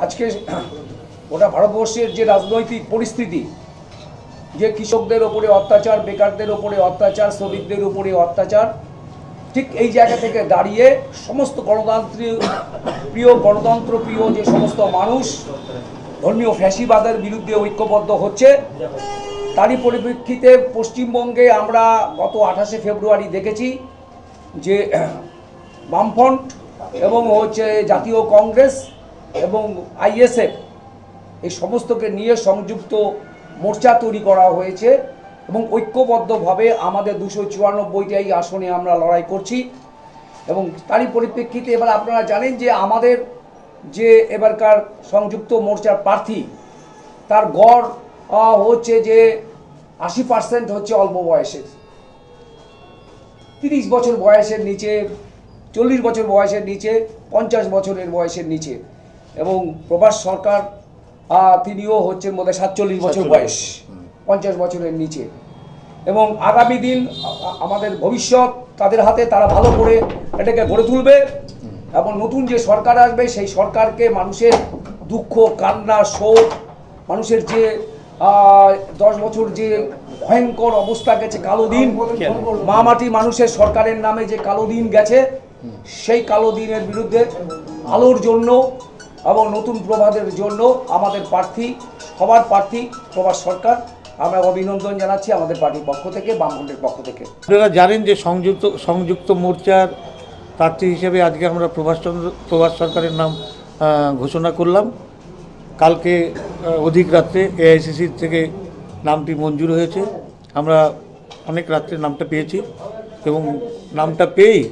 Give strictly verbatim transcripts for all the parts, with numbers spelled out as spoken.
আজকে গোটা ভারতবর্ষের যে রাজনৈতিক পরিস্থিতি, যে কৃষকদের ওপরে অত্যাচার, বেকারদের ওপরে অত্যাচার, শ্রমিকদের উপরে অত্যাচার, ঠিক এই জায়গা থেকে দাঁড়িয়ে সমস্ত গণতান্ত্রিক প্রিয় গণতন্ত্র প্রিয় যে সমস্ত মানুষ ধর্মীয় ফ্যাসিবাদের বিরুদ্ধে ঐক্যবদ্ধ হচ্ছে, তারই পরিপ্রেক্ষিতে পশ্চিমবঙ্গে আমরা গত আঠাশে ফেব্রুয়ারি দেখেছি যে বামফ্রন্ট এবং হচ্ছে জাতীয় কংগ্রেস এবং আইএসএফ এই সমস্তকে নিয়ে সংযুক্ত মোর্চা তৈরি করা হয়েছে এবং ঐক্যবদ্ধভাবে আমাদের দুশো চুরানব্বইটাই আসনে আমরা লড়াই করছি। এবং তারই পরিপ্রেক্ষিতে এবার আপনারা জানেন যে আমাদের যে এবারকার সংযুক্ত মোর্চার প্রার্থী, তার গড় হচ্ছে যে আশি পার্সেন্ট হচ্ছে অল্প বয়সের, তিরিশ বছর বয়সের নিচে, চল্লিশ বছর বয়সের নিচে, পঞ্চাশ বছরের বয়সের নিচে। এবং প্রভাস সরকার তিনিও হচ্ছেন বোধহয় সাতচল্লিশ বছর বয়স, পঞ্চাশ বছরের নিচে। এবং আগামী দিন আমাদের ভবিষ্যৎ তাদের হাতে, তারা ভালো করে এটাকে গড়ে তুলবে এবং নতুন যে সরকার আসবে সেই সরকারকে মানুষের দুঃখ, কান্না, শোক, মানুষের যে দশ বছর যে ভয়ঙ্কর অবস্থা গেছে, কালো দিন, মা মাটি মানুষের সরকারের নামে যে কালো দিন গেছে, সেই কালো দিনের বিরুদ্ধে আলোর জন্য এবং নতুন প্রভাতের জন্য আমাদের প্রার্থী, সবার প্রার্থী প্রভাস সরকার, আমরা অভিনন্দন জানাচ্ছি আমাদের পার্টির পক্ষ থেকে, বামফ্রন্টের পক্ষ থেকে। আপনারা জানেন যে সংযুক্ত সংযুক্ত মোর্চার প্রার্থী হিসেবে আজকে আমরা প্রভাসচন্দ্র প্রভাস সরকারের নাম ঘোষণা করলাম। কালকে অধিক রাত্রে এআইসিসি থেকে নামটি মঞ্জুর হয়েছে। আমরা অনেক রাত্রে নামটা পেয়েছি এবং নামটা পেয়েই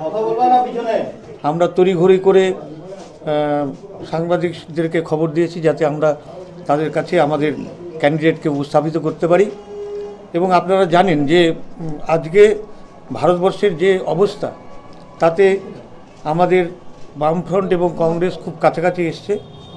আমরা তড়িঘড়ি করে সাংবাদিকদেরকে খবর দিয়েছি যাতে আমরা তাদের কাছে আমাদের ক্যান্ডিডেটকে উপস্থাপিত করতে পারি। এবং আপনারা জানেন যে আজকে ভারতবর্ষের যে অবস্থা, তাতে আমাদের বামফ্রন্ট এবং কংগ্রেস খুব কাছাকাছি এসছে।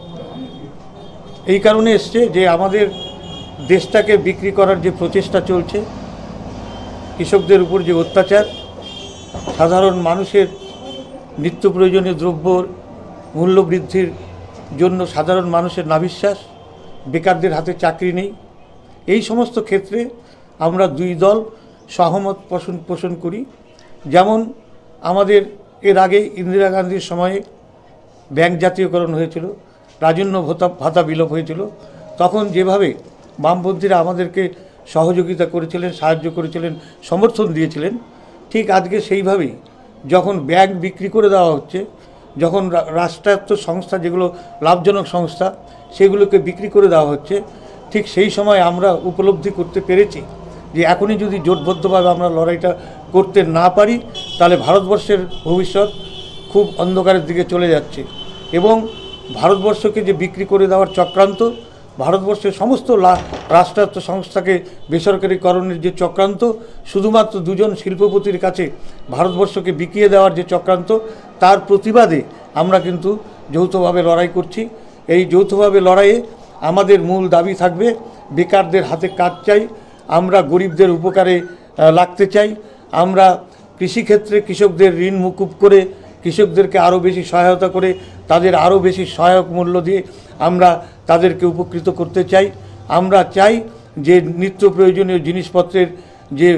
এই কারণে এসছে যে আমাদের দেশটাকে বিক্রি করার যে প্রচেষ্টা চলছে, কৃষকদের উপর যে অত্যাচার, সাধারণ মানুষের নিত্য প্রয়োজনীয় দ্রব্যর মূল্যবৃদ্ধির জন্য সাধারণ মানুষের নাভিশ্বাস, বেকারদের হাতে চাকরি নেই, এই সমস্ত ক্ষেত্রে আমরা দুই দল সহমত পোষণ পোষণ করি। যেমন আমাদের এর আগে ইন্দিরা গান্ধীর সময়ে ব্যাংক জাতীয়করণ হয়েছিল, রাজন্য ভাতা ভাতা বিলোপ হয়েছিল, তখন যেভাবে বামপন্থীরা আমাদেরকে সহযোগিতা করেছিলেন, সাহায্য করেছিলেন, সমর্থন দিয়েছিলেন, ঠিক আজকে সেইভাবেই যখন ব্যাংক বিক্রি করে দেওয়া হচ্ছে, যখন রাষ্ট্রায়ত্ত সংস্থা যেগুলো লাভজনক সংস্থা সেগুলোকে বিক্রি করে দেওয়া হচ্ছে, ঠিক সেই সময় আমরা উপলব্ধি করতে পেরেছি যে এখনই যদি জোটবদ্ধভাবে আমরা লড়াইটা করতে না পারি তাহলে ভারতবর্ষের ভবিষ্যৎ খুব অন্ধকারের দিকে চলে যাচ্ছে। এবং ভারতবর্ষকে যে বিক্রি করে দেওয়ার চক্রান্ত, ভারতবর্ষের সমস্ত রাষ্ট্রায়ত্ত সংস্থাকে বেসরকারীকরণের যে চক্রান্ত, শুধুমাত্র দুজন শিল্পপতির কাছে ভারতবর্ষকে বিকিয়ে দেওয়ার যে চক্রান্ত, তার প্রতিবাদে আমরা কিন্তু যৌথভাবে লড়াই করছি। এই যৌথভাবে লড়াইয়ে আমাদের মূল দাবি থাকবে বেকারদের হাতে কাজ চাই, আমরা গরিবদের উপকারে লাগতে চাই, আমরা কৃষিক্ষেত্রে কৃষকদের ঋণ মুকুব করে কৃষকদেরকে আরও বেশি সহায়তা করে তাদের আরও বেশি সহায়ক মূল্য দিয়ে আমরা তাদেরকে উপকৃত করতে চাই। আমরা চাই যে নিত্য প্রয়োজনীয় জিনিসপত্রের যে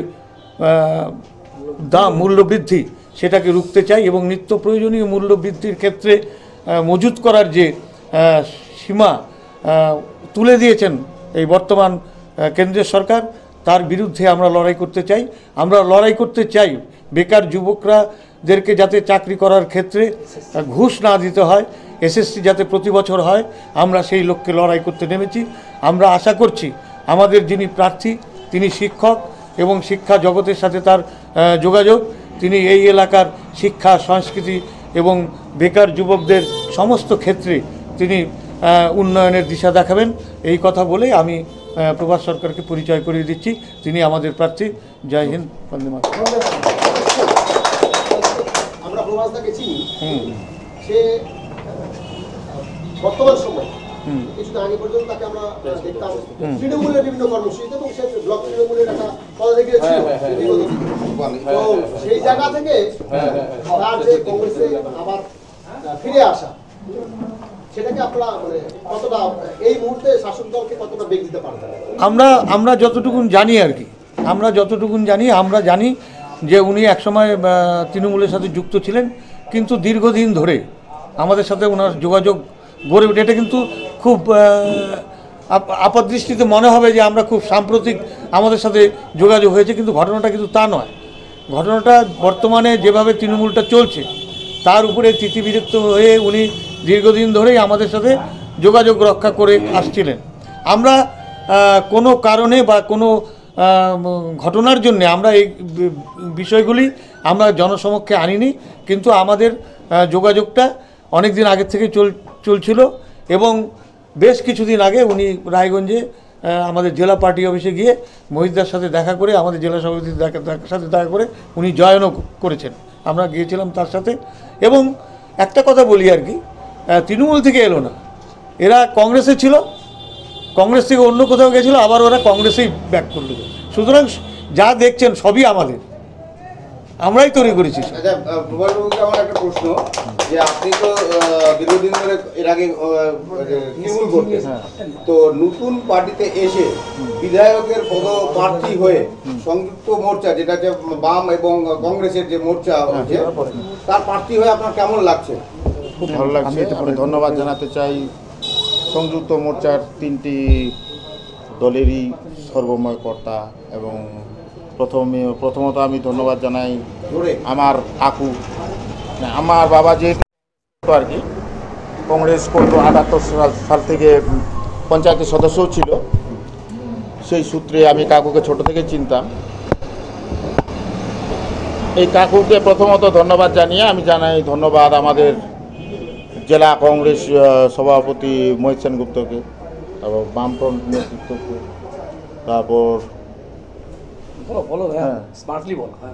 দাম মূল্যবৃদ্ধি সেটাকে রুখতে চাই এবং নিত্য প্রয়োজনীয় মূল্যবৃদ্ধির ক্ষেত্রে মজুত করার যে সীমা তুলে দিয়েছেন এই বর্তমান কেন্দ্রীয় সরকার, তার বিরুদ্ধে আমরা লড়াই করতে চাই। আমরা লড়াই করতে চাই বেকার যুবকরাদেরকে যাতে চাকরি করার ক্ষেত্রে ঘুষ না দিতে হয়, এসএসসি যাতে প্রতি বছর হয়, আমরা সেই লক্ষ্যে লড়াই করতে নেমেছি। আমরা আশা করছি আমাদের যিনি প্রার্থী তিনি শিক্ষক এবং শিক্ষা জগতের সাথে তার যোগাযোগ, তিনি এই এলাকার শিক্ষা, সংস্কৃতি এবং বেকার যুবকদের সমস্ত ক্ষেত্রে তিনি উন্নয়নের দিশা দেখাবেন। এই কথা বলে আমি প্রভাস সরকারকে পরিচয় করিয়ে দিচ্ছি, তিনি আমাদের প্রার্থী। জয় হিন্দ, বন্দে মাতরম। আমরা প্রভাসদাকে চিনি, সে বর্তমান সময় কিছুদিন আগে পর্যন্ত তাকে আমরা দেখতাম তৃণমূলের বিভিন্ন কর্মসূচিতে এবং সে ব্লক তৃণমূলের একটা পদাধিকারী ছিল। তো সেই জায়গা থেকে তার যে কংগ্রেসে আবার ফিরে আসা, সেটাকে আপনারা মানে কতটা এই মুহূর্তে শাসক দলকে কতটা বেগ দিতে পারবেন? আমরা আমরা যতটুকুন জানি আর কি আমরা যতটুকুন জানি আমরা জানি যে উনি একসময় আহ, তৃণমূলের সাথে যুক্ত ছিলেন, কিন্তু দীর্ঘদিন ধরে আমাদের সাথে ওনার যোগাযোগ গড়ে ওঠে। এটা কিন্তু খুব আহ, আপ- আপাতদৃষ্টিতে মনে হবে যে আমরা খুব সাম্প্রতিক আমাদের সাথে যোগাযোগ হয়েছে, কিন্তু ঘটনাটা কিন্তু তা নয়। ঘটনাটা বর্তমানে যেভাবে তৃণমূলটা চলছে তার উপরে তিতিবিরক্ত হয়ে উনি দীর্ঘদিন ধরেই আমাদের সাথে যোগাযোগ রক্ষা করে আসছিলেন। আমরা আহ, কোনো কারণে বা কোনো আহ, ঘটনার জন্য আমরা এই বি- বিষয়গুলি আমরা জনসমক্ষে আনিনি, কিন্তু আমাদের আহ, যোগাযোগটা অনেক দিন আগের থেকে চল চলছিল এবং বেশ কিছুদিন আগে উনি রায়গঞ্জে আহ, আমাদের জেলা পার্টি অফিসে গিয়ে মহিতদার সাথে দেখা করে আমাদের জেলা সভাপতির দেখা দেখা- সাথে দেখা করে উনি জয়েনও করেছেন। আমরা গিয়েছিলাম তার সাথে। এবং একটা কথা বলি আর কি, আহ, তৃণমূল থেকে এলো না, এরা কংগ্রেসে ছিল, কংগ্রেস থেকে অন্য কোথাও গেছিলো, আবার ওরা কংগ্রেসেই ব্যাক করলো। সুতরাং যা দেখছেন সবই আমাদের, আমরাই তৈরি করেছি। আচ্ছা, প্রভাত বাবুকে আমার একটা প্রশ্ন, যে আপনি তো আহ, দীর্ঘদিন ধরে এর আগে আহ, তৃণমূল করতেন, তো নতুন পার্টিতে এসে বিধায়কের পদপ্রার্থী হয়ে সংযুক্ত মোর্চা, যেটা যে বাম এবং কংগ্রেসের যে মোর্চা হচ্ছে, তার প্রার্থী হয়ে আপনার কেমন লাগছে? খুব ভালো লাগছে। আমি ধন্যবাদ জানাতে চাই সংযুক্ত মোর্চার তিনটি দলেরই সর্বময় কর্তা, এবং প্রথমে প্রথমত আমি ধন্যবাদ জানাই জোরে আমার কাকু, আমার বাবা যেহেতু আর কি কংগ্রেস করতো আটাত্তর সাল সাল থেকে পঞ্চায়েতের সদস্যও ছিল, সেই সূত্রে আমি কাকুকে ছোট থেকে চিনতাম। এই কাকুকে প্রথমত ধন্যবাদ জানিয়ে আমি জানাই ধন্যবাদ আমাদের জেলা কংগ্রেস আহ, সভাপতি মহিত সেনগুপ্তকে, তারপর বামফ্রন্ট নেতৃত্বকে, তারপর বলো বলো হ্যাঁ হ্যাঁ। স্মার্টলি বলো হ্যাঁ।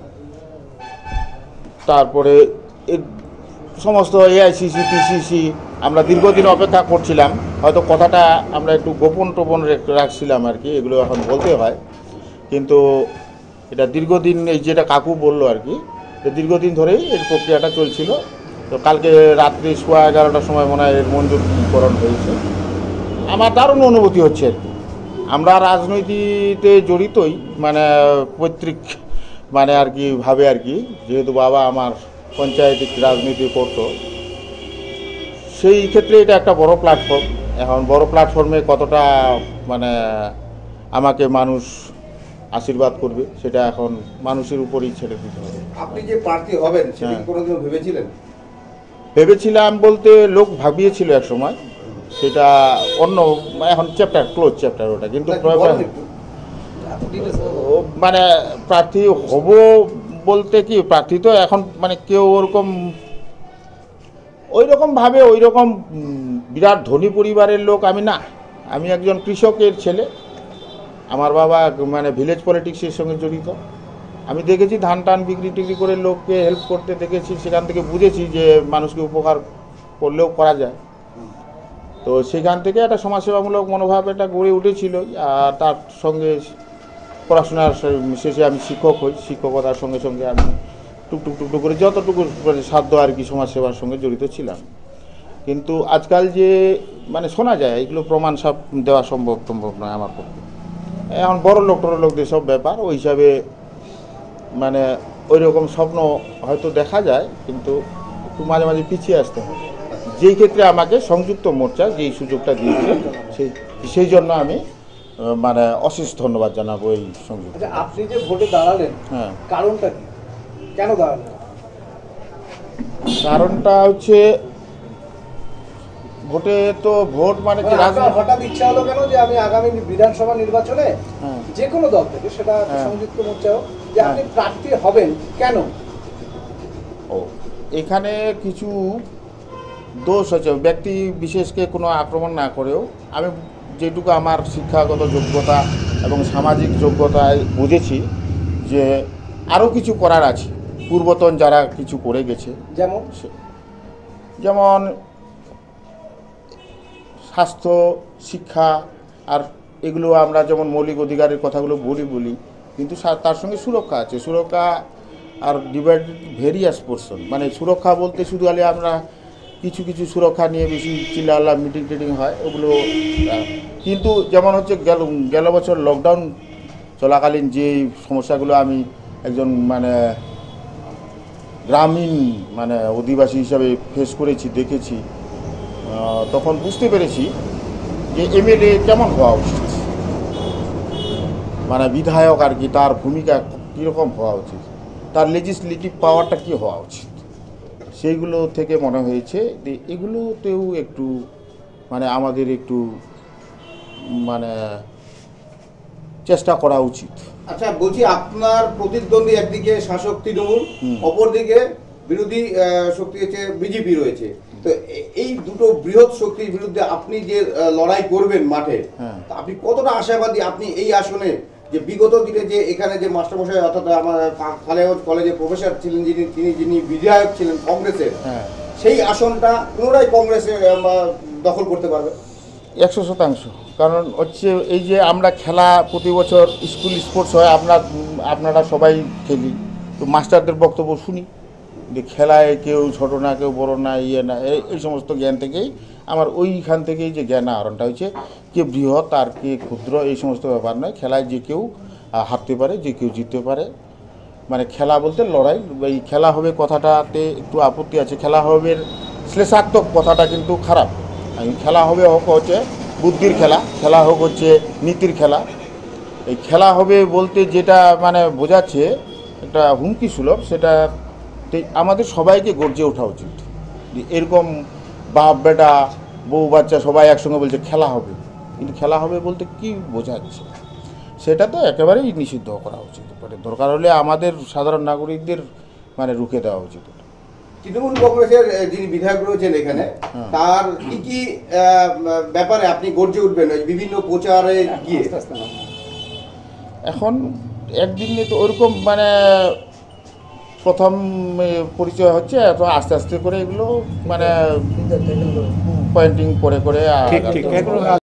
তারপরে এর সমস্ত এআইসিসি পিসিসি আমরা দীর্ঘদিন অপেক্ষা করছিলাম, হয়তো কথাটা আমরা একটু গোপন টোপন রেখ- রাখছিলাম আর কি, এগুলো এখন বলতে হয়, কিন্তু এটা দীর্ঘদিন এই যেটা কাকু বললো আর কি, তো দীর্ঘদিন ধরেই এর প্রক্রিয়াটা চলছিল। তো কালকে রাত্রি সোয়া এগারোটার সময় মনে হয় এর মঞ্জুরকরণ হয়েছে। আমার দারুণ অনুভূতি হচ্ছে আর কি। আমরা রাজনীতিতে জড়িতই, মানে পৈতৃক মানে আর কি ভাবে আর কি, যেহেতু বাবা আমার পঞ্চায়েতিক রাজনীতি করতো, সেই ক্ষেত্রে এটা একটা বড় প্ল্যাটফর্ম। এখন বড় প্ল্যাটফর্মে কতটা মানে আমাকে মানুষ আশীর্বাদ করবে সেটা এখন মানুষের উপরেই ছেড়ে দিতে হবে। আপনি যে প্রার্থী হবেন সেটা কি হ্যাঁ। কোনোদিন ভেবেছিলেন? ভেবেছিলাম বলতে লোক ভাবিয়েছিল এক সময়, সেটা অন্য এখন চ্যাপ্টার ক্লোজ চ্যাপ্টার ওটা, কিন্তু তা কি বলেন একটু? এত details বলো। ও মানে প্রার্থী হব বলতে কি, প্রার্থী তো এখন মানে কেউ ওরকম ওই রকম ভাবে ওই রকম উম, বিরাট ধনী পরিবারের লোক আমি না। আমি একজন কৃষকের ছেলে, আমার বাবা মানে ভিলেজ পলিটিক্সের সঙ্গে জড়িত। আমি দেখেছি ধান টান বিক্রি টিক্রি করে লোককে হেল্প করতে দেখেছি, সেখান থেকে বুঝেছি যে মানুষকে উপকার করলেও করা যায়। তো সেখান থেকে একটা সমাজসেবামূলক মনোভাব এটা গড়ে উঠেছিল। আর তার সঙ্গে পড়াশোনার শেষে আমি শিক্ষক হই, শিক্ষকতার সঙ্গে সঙ্গে আমি টুকটুক টুকটুক করে যতটুকু মানে সাধ্য আর কি সমাজসেবার সঙ্গে জড়িত ছিলাম। কিন্তু আজকাল যে মানে শোনা যায় এগুলো প্রমাণ সব দেওয়া সম্ভব সম্ভব নয় আমার পক্ষে। এখন বড় লোক টড় লোকদের সব ব্যাপার, ওই হিসাবে মানে ওই রকম স্বপ্ন হয়তো দেখা যায়, কিন্তু একটু মাঝে মাঝে পিছিয়ে আসতে হয়। যেই ক্ষেত্রে আমাকে সংযুক্ত মোর্চা যেই সুযোগটা দিয়েছে, সেই সেই জন্য আমি আহ, মানে অশেষ ধন্যবাদ জানাবো এই সংযুক্ত। আচ্ছা আপনি যে ভোটে দাঁড়ালেন হ্যাঁ, কারণটা কি, কেন দাঁড়ালেন? কারণটা হচ্ছে ভোটে তো ভোট মানে কি মানে আপনার রাজনীতি। হঠাৎ ইচ্ছা হলো কেন যে আমি আগামী বিধানসভা নির্বাচনে হ্যাঁ। যে কোনো দল থেকে, সেটা হ্যাঁ। সংযুক্ত মোর্চাও, যে আপনি প্রার্থী হবেন কেন? ও এখানে কিছু দোষ হচ্ছে, ব্যক্তি বিশেষকে কোনো আক্রমণ না করেও আমি যেটুকু আমার শিক্ষাগত যোগ্যতা এবং সামাজিক যোগ্যতায় বুঝেছি যে আরও কিছু করার আছে, পূর্বতন যারা কিছু করে গেছে। যেমন সে- যেমন স্বাস্থ্য, শিক্ষা, আর এগুলো আমরা যেমন মৌলিক অধিকারের কথাগুলো বলি বলি কিন্তু সা- তার সঙ্গে সুরক্ষা আছে। সুরক্ষা আর ডিভাইডেড ভেরিয়াস পোর্শন, মানে সুরক্ষা বলতে শুধু আলে আমরা কিছু কিছু সুরক্ষা নিয়ে বেশি চিল্লাল্লা মিটিং টিটিং হয় ওগুলো আহ, কিন্তু যেমন হচ্ছে গেল গেল বছর লকডাউন চলাকালীন যে সমস্যাগুলো আমি একজন মানে গ্রামীণ মানে অধিবাসী হিসাবে ফেস করেছি দেখেছি, আহ, তখন বুঝতে পেরেছি যে এমএলএ কেমন হওয়া উচিত, মানে বিধায়ক আর কি তার ভূমিকা কীরকম হওয়া উচিত, তার লেজিসলেটিভ পাওয়ারটা কী হওয়া উচিত, সেইগুলো থেকে মনে হয়েছে যে এগুলোতেও একটু মানে আমাদের একটু মানে চেষ্টা করা উচিত। আচ্ছা বলছি, আপনার প্রতিদ্বন্দ্বী একদিকে শাসক তৃণমূল, অপরদিকে বিরোধী আহ, শক্তি হচ্ছে বিজেপি রয়েছে, তো এ- এই দুটো বৃহৎ শক্তির বিরুদ্ধে আপনি যে আহ, লড়াই করবেন মাঠে, হ্যাঁ। তা আপনি কতটা আশাবাদী আপনি এই আসনে, যে বিগত দিনে যে এখানে যে মাস্টারমশাই অর্থাৎ আমার খালেগঞ্জ কলেজে প্রফেসর ছিলেন যিনি তিনি যিনি বিধায়ক ছিলেন কংগ্রেসের, হ্যাঁ, সেই আসনটা পুনরায় কংগ্রেসে আহ, দখল করতে পারবে? একশো শতাংশ। কারণ হচ্ছে এই যে আমরা খেলা প্রতি বছর স্কুল স্পোর্টস হয়, আপনার আপনারা সবাই খেলি, তো মাস্টারদের বক্তব্য শুনি যে খেলায় কেউ ছোট না কেউ বড় না ইয়ে না, এই এই সমস্ত জ্ঞান থেকেই আমার ওইখান থেকেই যে জ্ঞান আহরণটা হয়েছে, কে বৃহৎ আর কে ক্ষুদ্র এই সমস্ত ব্যাপার নয়, খেলায় যে কেউ আহ, হারতে পারে, যে কেউ জিততে পারে, মানে খেলা বলতে লড়াই। এই খেলা হবে কথাটাতে একটু আপত্তি আছে, খেলা হবে শ্লেষাত্মক কথাটা কিন্তু খারাপ। এই খেলা হবে হোক হচ্ছে বুদ্ধির খেলা, খেলা হোক হচ্ছে নীতির খেলা। এই খেলা হবে বলতে যেটা মানে বোঝাচ্ছে একটা হুমকি সুলভ, সেটা আমাদের সবাইকে গর্জে ওঠা উচিত। যে এরকম বাপ বেটা বউ বাচ্চা সবাই একসঙ্গে বলছে খেলা হবে, কিন্তু খেলা হবে বলতে কি বোঝাচ্ছে সেটা তো একেবারেই নিষিদ্ধ করা উচিত। মানে দরকার হলে আমাদের সাধারণ নাগরিকদের মানে রুখে দেওয়া উচিত। তৃণমূল কংগ্রেসের আহ, যিনি বিধায়ক রয়েছেন এখানে, তার কি কি আহ, ব্যাপারে আপনি গর্জে উঠবেন ওই বিভিন্ন প্রচারে গিয়ে? এখন একদিনে তো ওরকম মানে প্রথম এ, পরিচয় হচ্ছে, এত আস্তে আস্তে করে এগুলো মানে পয়েন্টিং করে করে ঠিক ঠিক আগাতে হবে। এগুলো